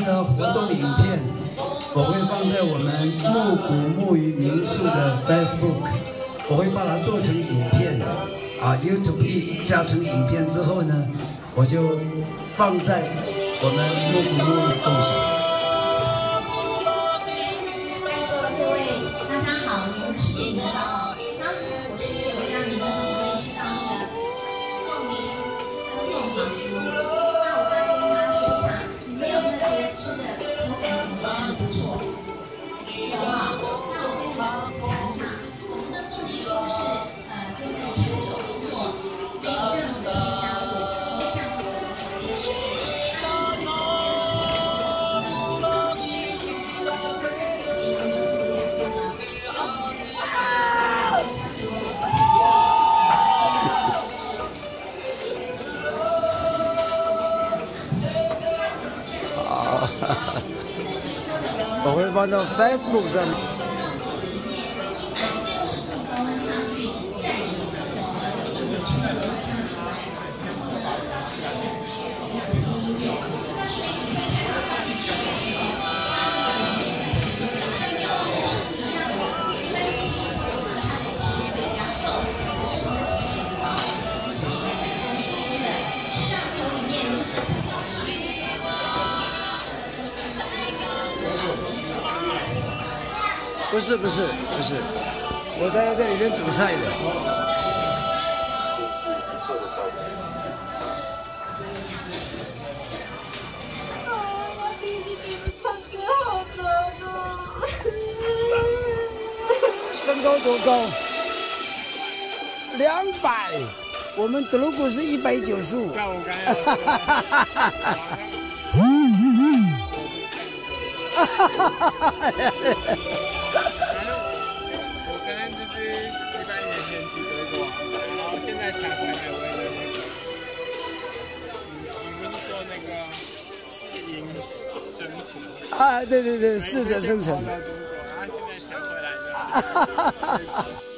的活动影片，我会放在我们木谷木鱼民宿的 Facebook， 我会把它做成影片，YouTube 加成影片之后呢，我就放在我们木谷木鱼共享。 在座的各位，大家好，你们吃点面包。刚才我是不是有让你们体会吃到那个凤梨酥跟凤凰酥？那我再跟大家说一下，你们有没有觉得吃的口感怎么样？很不错，有啊。那我跟你们讲一下，我们的凤梨酥是就是纯手工做，没有任何的添加物，因为这样子怎么才可以吃？那你为什么没有吃凤梨呢？第一个就是说它这个有营养有素的养分呢，是我们去发酵的过程中。 我会放到 Facebook 上面。不是，我在这里面煮菜的。身高多高？200，我们德鲁古是195。 看我刚才。我可能就是几百年前去德国，然后现在才回来为了那个。你不是说那个适应生存？ 啊，对，适者生存。 然后现在才回来的。